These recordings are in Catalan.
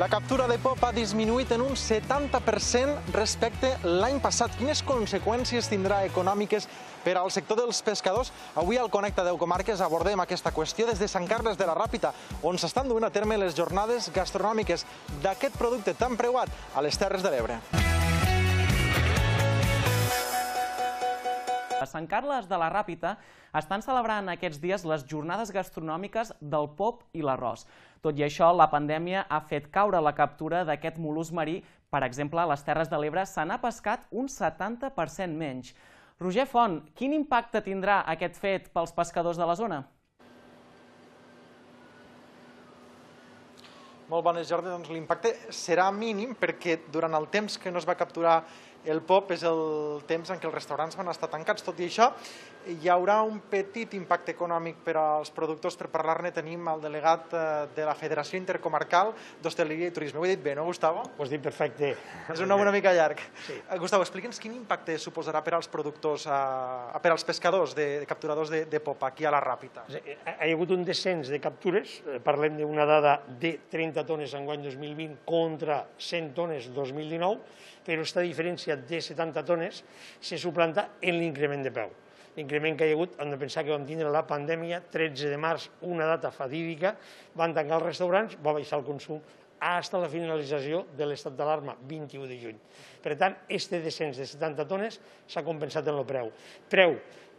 La captura de pop ha disminuït en un 70% respecte l'any passat. Quines conseqüències tindrà econòmiques per al sector dels pescadors? Avui al Connecta 10 Comarques abordem aquesta qüestió des de Sant Carles de la Ràpita, on s'estan duent a terme les jornades gastronòmiques d'aquest producte tan preuat a les Terres de l'Ebre. A Sant Carles de la Ràpita estan celebrant aquests dies les jornades gastronòmiques del pop i l'arròs. Tot i això, la pandèmia ha fet caure la captura d'aquest mol·lusc marí. Per exemple, a les Terres de l'Ebre se n'ha pescat un 70% menys. Roger Font, quin impacte tindrà aquest fet pels pescadors de la zona? Molt bones, Jordi. Doncs l'impacte serà mínim perquè durant el temps que no es va capturar el pop és el temps en què els restaurants van estar tancats. Tot i això, hi haurà un petit impacte econòmic per als productors. Per parlar-ne tenim el delegat de la Federació Intercomarcal d'Hostaleria i Turisme. Ho he dit bé, no, Gustavo? Ho has dit perfecte. És un nom una mica llarg. Sí. Gustavo, explica'ns quin impacte suposarà per als productors, per als pescadors, capturadors de pop aquí a la Ràpita. Hi ha hagut un descens de captures, parlem d'una dada de 30 tones enguany 2020 contra 100 tones 2019, però aquesta diferència de 70 tones se suplanta en l'increment de preu. L'increment que hi ha hagut, hem de pensar que vam tindre la pandèmia, 13 de març, una data fatídica, van tancar els restaurants, va baixar el consum fins a la finalització de l'estat d'alarma, 21 de juny. Per tant, aquest descens de 70 tones s'ha compensat en el preu. Preu,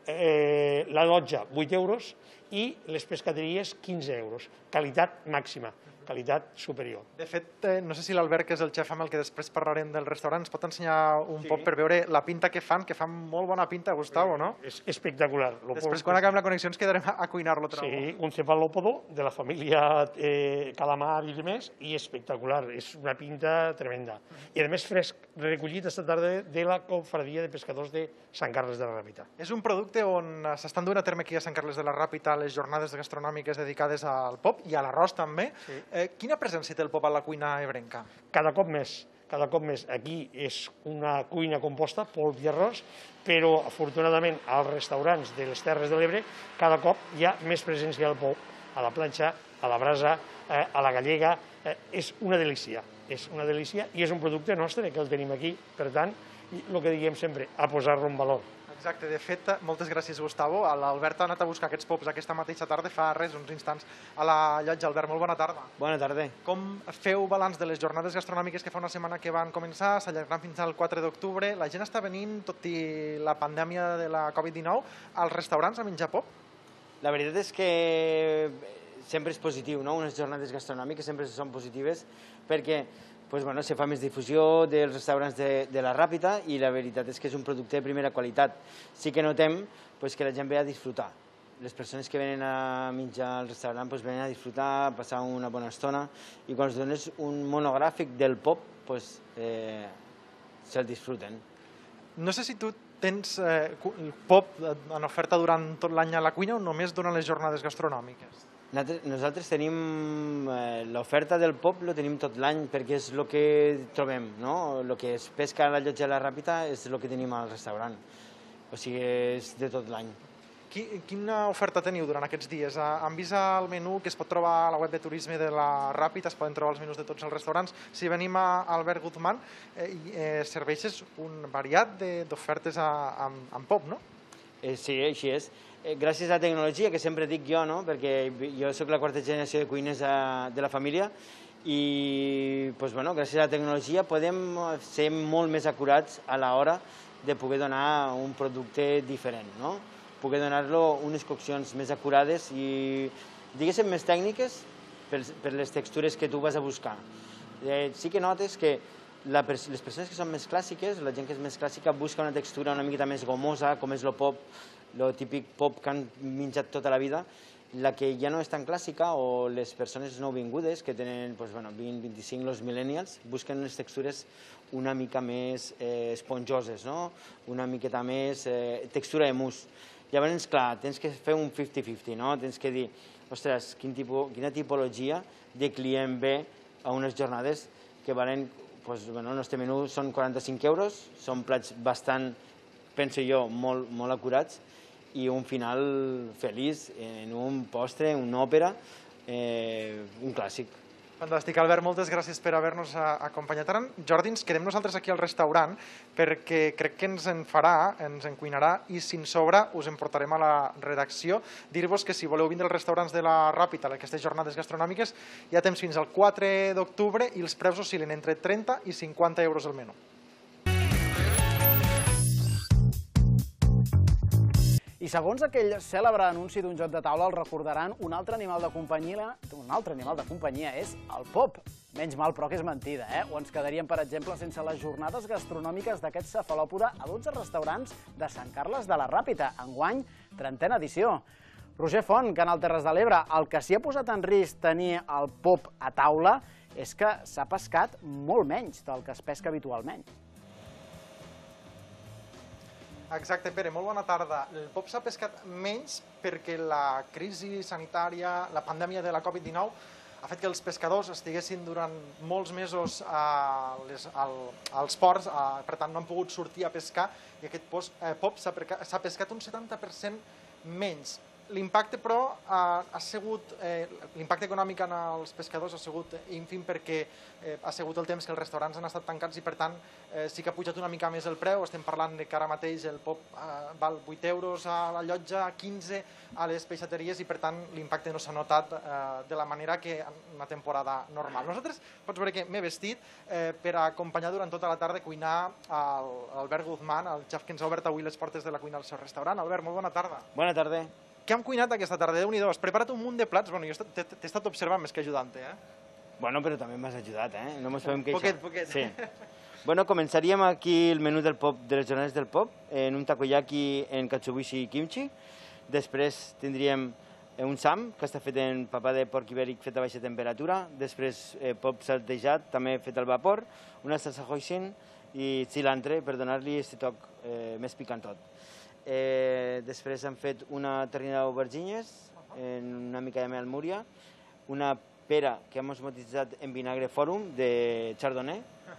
la llotja, 8 euros, i les pescateries, 15 euros. Qualitat màxima. Qualitat superior. De fet, no sé si l'Albert, que és el xef amb el que després parlarem del restaurant, ens pot ensenyar un poc per veure la pinta que fan molt bona pinta, Gustavo, no? És espectacular. Després, quan acabem la connexió, ens quedarem a cuinar-lo. Sí, un cefalòpodo de la família calamar i demés, i espectacular. És una pinta tremenda. I, a més, fresc, recollit aquesta tarda de la Confraria de Pescadors de Sant Carles de la Ràpita. És un producte on s'estan duent a terme aquí a Sant Carles de la Ràpita les jornades gastronòmiques dedicades al pop i a l'arròs també. Quina presència té el pop a la cuina ebrenca? Cada cop més. Cada cop més. Aquí és una cuina composta, polp i arròs, però afortunadament als restaurants de les Terres de l'Ebre cada cop hi ha més presència del pop a la planxa, a la brasa, a la gallega. És una delícia. És una delícia i és un producte nostre que el tenim aquí. Per tant, el que diguem sempre, a posar-lo en valor. Exacte, de fet, moltes gràcies, Gustavo. L'Albert ha anat a buscar aquests pops aquesta mateixa tarda, fa res, uns instants, a la llotja. Albert, molt bona tarda. Bona tarda. Com feu balanç de les jornades gastronòmiques que fa una setmana que van començar, s'allargaran fins al 4 d'octubre? La gent està venint, tot i la pandèmia de la Covid-19, als restaurants a menjar pop? La veritat és que sempre és positiu, no? Unes jornades gastronòmiques sempre són positives perquè se fa més difusió dels restaurants de la Ràpita i la veritat és que és un producte de primera qualitat. Sí que notem que la gent ve a disfrutar. Les persones que venen a menjar al restaurant venen a disfrutar, a passar una bona estona, i quan es dones un monogràfic del pop, se'l disfruten. No sé si tu tens pop en oferta durant tot l'any a la cuina o només durant les jornades gastronòmiques? Nosaltres tenim l'oferta del pop, lo tenim tot l'any perquè és el que trobem, no? El que es pesca a la llotja de la Ràpita és el que tenim al restaurant, o sigui, és de tot l'any. Quina oferta teniu durant aquests dies? Han vist el menú que es pot trobar a la web de turisme de la Ràpita, es poden trobar els menús de tots els restaurants. Si venim a Albert Guzmán, serveixes un variat d'ofertes amb pop, no? Sí, així és. Gràcies a la tecnologia, que sempre dic jo, perquè jo soc la quarta generació de cuiners de la família, i gràcies a la tecnologia podem ser molt més acurats a l'hora de poder donar un producte diferent, poder donar-lo unes coccions més acurades i, diguéssim, més tècniques per les textures que tu vas a buscar. Sí que notes que les persones que són més clàssiques, la gent que és més clàssica, busca una textura una miqueta més gomosa, com és el pop, el típic pop que han menjat tota la vida. La que ja no és tan clàssica, o les persones nouvingudes, que tenen 20, 25, els millennials, busquen unes textures una mica més esponjoses, una miqueta més textura de mousse. Llavors, clar, tens que fer un 50-50, tens que dir, ostres, quina tipologia de client ve a unes jornades que valen, el nostre menú són 45 euros, són plats bastant, penso jo, molt acurats, i un final feliç en un postre, una òpera, un clàssic. Fantàstic, Albert, moltes gràcies per haver-nos acompanyat. Ara, Jordi, ens quedem nosaltres aquí al restaurant perquè crec que ens en farà, ens en cuinarà i si en sobra us en portarem a la redacció. Dir-vos que si voleu vindre als restaurants de la Ràpita a aquestes jornades gastronòmiques hi ha temps fins al 4 d'octubre i els preus oscil·len entre 30 i 50 euros el menú. I segons aquell cèlebre anunci d'un joc de taula, el recordaran, un altre animal de companyia és el pop. Menys mal, però que és mentida, O ens quedaríem, per exemple, sense les jornades gastronòmiques d'aquest cefalòpode a 12 restaurants de Sant Carles de la Ràpita. Enguany, 30a edició. Roger Font, Canal Terres de l'Ebre, el que s'hi ha posat en risc tenir el pop a taula és que s'ha pescat molt menys del que es pesca habitualment. Exacte, Pere, molt bona tarda. El pop s'ha pescat menys perquè la crisi sanitària, la pandèmia de la Covid-19, ha fet que els pescadors estiguessin durant molts mesos als ports, per tant no han pogut sortir a pescar i aquest pop s'ha pescat un 70% menys. L'impacte, però, l'impacte econòmic en els pescadors ha sigut ínfim perquè ha sigut el temps que els restaurants han estat tancats i, per tant, sí que ha pujat una mica més el preu. Estem parlant que ara mateix el pop val 8 euros a la llotja, 15 a les peixateries i, per tant, l'impacte no s'ha notat de la manera que en una temporada normal. Nosaltres, pots veure que m'he vestit per acompanyar durant tota la tarda a cuinar l'Albert Guzmán, el xef que ens ha obert avui les portes de la cuina del seu restaurant. Albert, molt bona tarda. Bona tarda. Què hem cuinat aquesta tarda? Déu-n'hi-do, has preparat un munt de plats. Bueno, jo t'he estat observant més que ajudant-te, Bueno, però també m'has ajudat, No mos podem queixar. Poquet. Sí. Bueno, començaríem aquí el menú del pop, de les jornades del pop, en un takoyaki en katsuobushi i kimchi. Després tindríem un sam, que està fet en papà de porc ibèric fet a baixa temperatura. Després pop saltejat, també fet al vapor. Una salsa hoisin i cilantro per donar-li aquest toc més picantot. Després hem fet una terrina d'aubergines en una mica de mel múria, una pera que hem osmotitzat en vinagre fòrum de chardonnay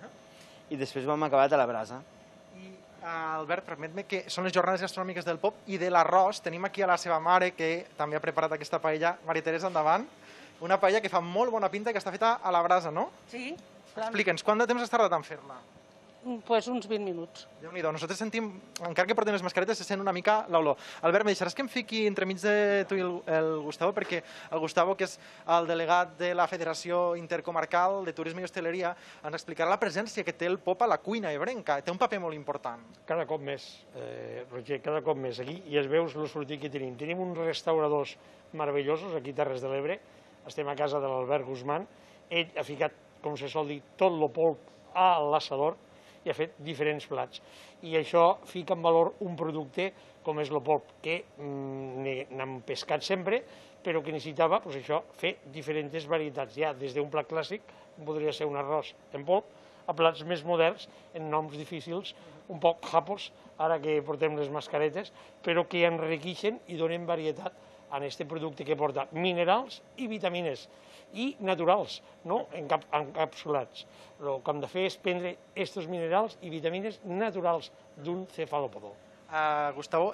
i després ho hem acabat a la brasa. I, Albert, permet-me que són les jornades gastronòmiques del pop i de l'arròs. Tenim aquí a la seva mare que també ha preparat aquesta paella. Maria Teresa, endavant. Una paella que fa molt bona pinta i que està feta a la brasa, no? Sí. Explica'ns, quant de temps has tardat en fer-la? Pues uns 20 minuts. Déu-n'hi-do, nosaltres sentim, encara que portem les mascaretes, se sent una mica l'olor. Albert, me deixaràs que em fiqui entremig de tu i el Gustavo, perquè el Gustavo, que és el delegat de la Federació Intercomarcal de Turisme i Hostaleria, ens explicarà la presència que té el pop a la cuina ebrenca. Té un paper molt important. Cada cop més, Roger, cada cop més. Aquí ja es veus el sortit que tenim. Tenim uns restauradors meravellosos aquí a Terres de l'Ebre. Estem a casa de l'Albert Guzmán. Ell ha ficat, com se sol dir, tot el polp a l'assador i ha fet diferents plats. I això fica en valor un producte com és el polp, que n'hem pescat sempre, però que necessitava fer diferents varietats. Ja des d'un plat clàssic, podria ser un arròs en polp, a plats més moderns, en noms difícils, un poc japos, ara que portem les mascaretes, però que enriqueixen i donen varietat a aquest producte que porta minerals i vitamines, i naturals, no encapsulats. El que hem de fer és prendre aquests minerals i vitamines naturals d'un cefalòpode. Gustavo,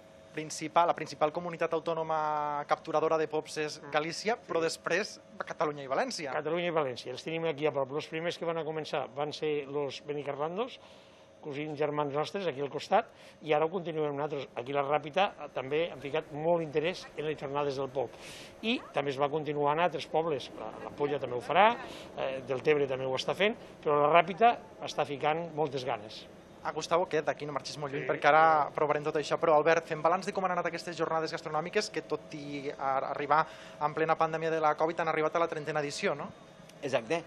la principal comunitat autònoma capturadora de pops és Galícia, però després Catalunya i València. Catalunya i València, els tenim aquí a prop. Els primers que van a començar van ser els benicarlandos, cosins germans nostres, aquí al costat, i ara ho continuem nosaltres. Aquí a la Ràpita també han ficat molt interès en les jornades del polp. I també es va continuar en altres pobles. La Polla també ho farà, Deltebre també ho està fent, però la Ràpita està ficant moltes ganes. Gustavo, queda't aquí, no marxis molt lluny, perquè ara provarem tot això. Però, Albert, fem balanç de com han anat aquestes jornades gastronòmiques que, tot i arribar en plena pandèmia de la Covid, han arribat a la 30a edició, no? Exacte.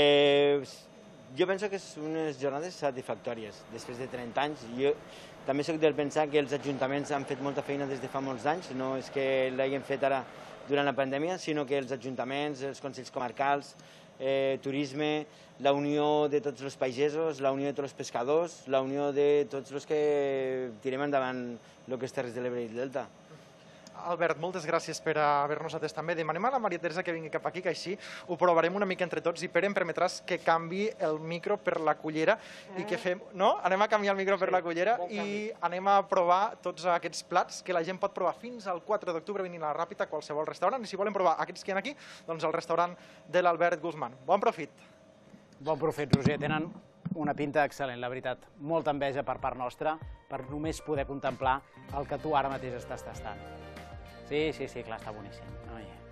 Jo penso que són unes jornades satisfactòries. Després de 30 anys, jo també soc del pensar que els ajuntaments han fet molta feina des de fa molts anys, no és que l'hagin fet ara durant la pandèmia, sinó que els ajuntaments, els consells comarcals, turisme, la unió de tots els pagesos, la unió de tots els pescadors, la unió de tots els que tirem endavant el que és Terres de l'Ebre i el Delta. Albert, moltes gràcies per haver-nos atès també. Demanem a la Maria Teresa que vingui cap aquí, que així ho provarem una mica entre tots. I Pere, em permetràs que canvi el micro per la cullera i que fem... No? Anem a canviar el micro per la cullera i anem a provar tots aquests plats que la gent pot provar fins al 4 d'octubre venint a la Ràpita a qualsevol restaurant. I si volen provar aquests que hi ha aquí, doncs al restaurant de l'Albert Guzmán. Bon profit! Bon profit, Roger. Tenen una pinta excel·lent, la veritat. Molta enveja per part nostra per només poder contemplar el que tu ara mateix estàs tastant. Sí, clar, està boníssim.